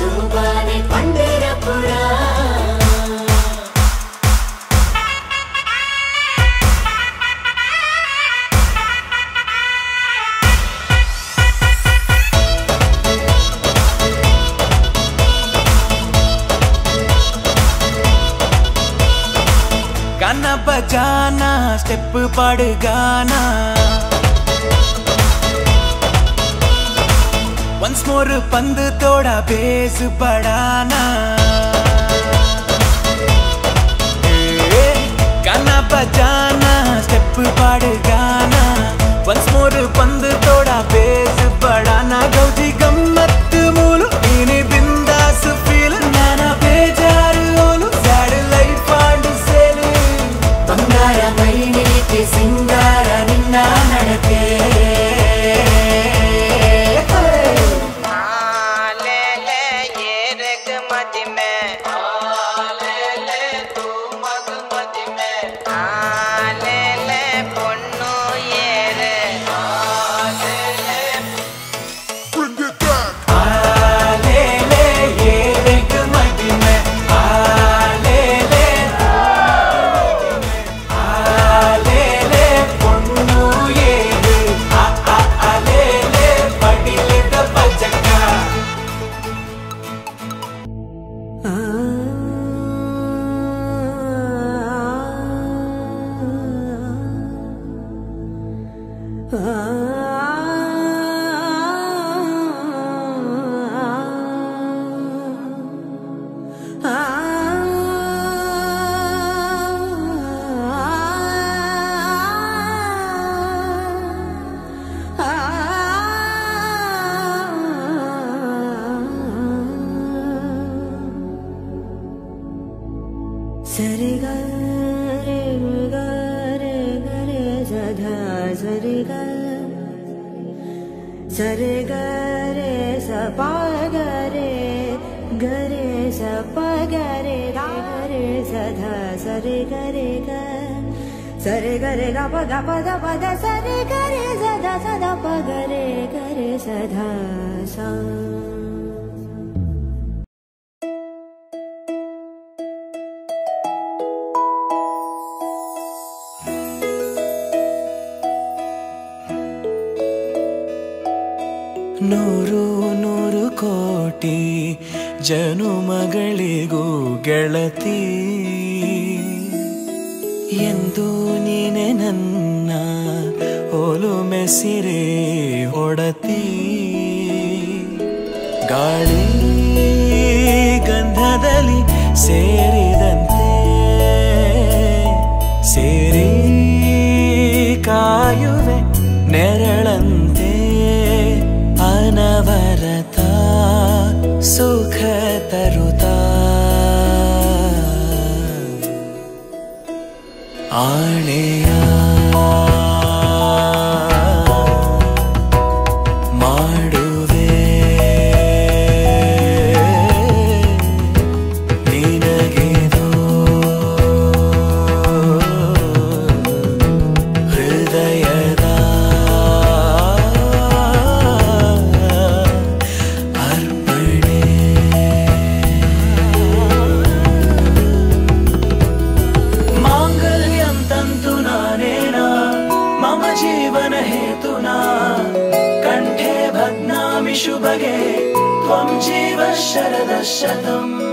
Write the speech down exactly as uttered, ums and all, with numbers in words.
ಶೋಭಾನೆ ಪಂಡರಪುರ गाना बजाना स्टेप पड़ गाना वंस मोर पंद तोड़ा बेस बढ़ाना गाना बजाना स्टेप पड़ गाना वंस मोर पंद तोड़ा बेस बढ़ाना गौजी गम्मत मूलु इनी बिंदास फील नाना बेजारू ओलु सैड लाइफ आंड सेल ಬಂಗಾರ ಮೈನೇಕೆ ಸಿಂಗಾರ ನಿನ್ನ ನಡತೆ सरे गा रे गा रे गा रे सधा सरे गा सरे गा रे सा पा गा रे गा रे सा पा गा रे गा रे सधा सरे गा रे गा सरे गा रे गा पा गा पा दा पा दा सरे गा रे सधा सधा पा गा रे गा रे सधा सा ನೂರು ನೂರು ಕೋಟಿ ಜನುಮಗಳಿಗೂ ಗೆಳತಿ ಎಂದು ನೀನೆ ನನ್ನ ಒಲುಮೆ ಸಿರೆ ಒಡತಿ ಗಾಳಿ ಗಂಧದಲ್ಲಿ ಸೇರಿದಂತೆ ಸೇರಿ ಕಾಯುವೆ ನೆರಳಂತೆ ಅನವರತ ಸುಖ ತರುತ್ತಾ ಆಣೆಯ ಮಾಡುವೆ ನಿನಗೆದೋ ಹೃದಯದ जीवन हेतुना कंठे बध्नामि शुभगे त्वं जीव शरदः शतम्।